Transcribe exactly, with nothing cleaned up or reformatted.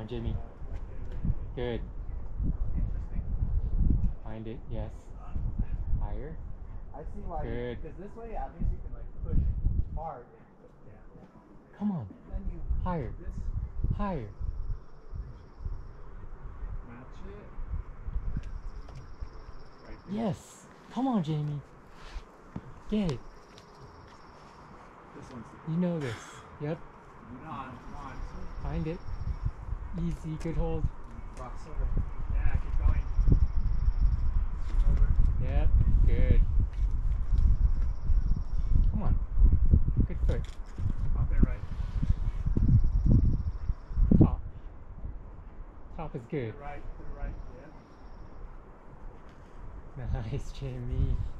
Jimmy. Good. Interesting. Find it, yes. Higher. I see why. Good. Because this way, at least you can like push hard. Yeah. Come on. And then you Higher. This. Higher. Match it. Right there. Yes. Come on, Jamie. Get it. This one's. You know this. Yep. Come on, come on. Find it. Easy. Good hold. Rock silver. Yeah, keep going. Over. Yep. Good. Come on. Good foot. Up and right. Top. Top is To good. the right, to the right, yeah. Nice, Jamie.